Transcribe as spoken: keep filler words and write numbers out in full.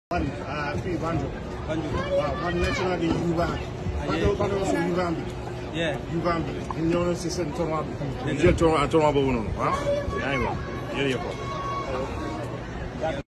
man ah fii Banjul. Banjul waaw man nekk naa di Yuvan. Banjul Banjul si Yuvan bi. Yuvan bi ñu ñëw na si seen tournoi bi. ñu jël tournoi tournoi boobu noonu ah yaa ngi wax jërëjëf.